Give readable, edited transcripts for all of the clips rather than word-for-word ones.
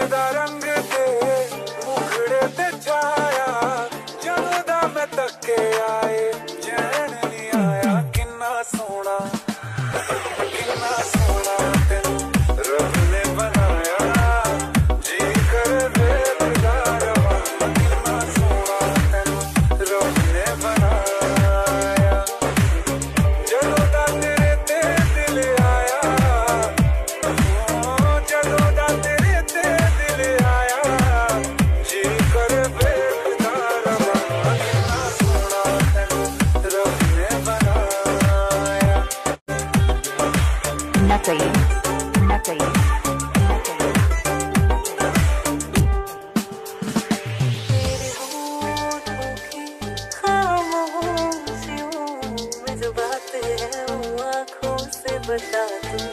दा रंग ते मुखड़े ते छाया जदों दा मैं तके आए चैन नहीं आया किन्ना सोना तेनू रब ने बनाया जी कर वे फिदा रवां किन्ना सोना तेनू रब ने बनाया जदों दा तेरे ते दिल आया जदों दा तेरे ते दिल आया जी कर वे फिदा रवां किन्ना सोना तेनू रब ने बनाया ना चाहिए ना चाहिए ना चाहिए। तेरे होठों की खामोशियों में जो बात है वो आँखों से बता दूं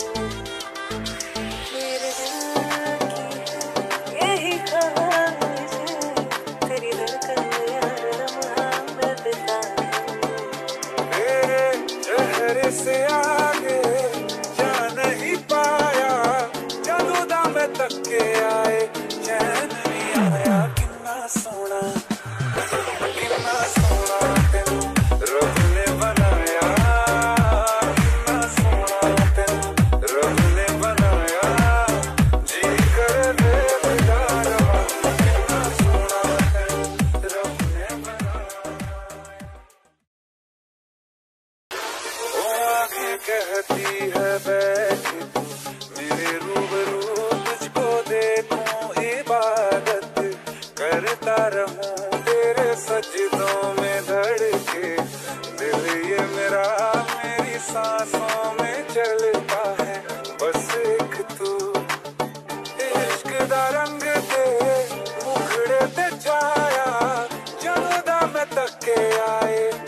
मेरे दिल की है यही ख्वाहिश है तेरी धड़कन में हर लम्हा मैं बिता दूं तेरे चेहरे से आगे जा नहीं पाया जदों दा मैं तके आए चैन नहीं आया किन्ना सोना तेनू रब ने बनाया किन्ना सोना तेनू रब ने बनाया जी कर वे फिदा रवां किन्ना सोना तेनू रब ने बनाया वो आगे कहती है बैठी तू मेरे रूबरू तुझको देखूं इबादत करता रहूं तेरे सजदों में धड़के दिल ये मेरा मेरी सांसों में चलता है बस एक तू इश्क दा रंग ते मुखड़े ते छाया जदों दा मैं तके आए